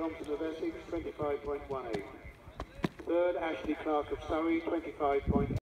Thompson of Essex, 25.18. Third, Ashley Clark of Surrey, 25.8.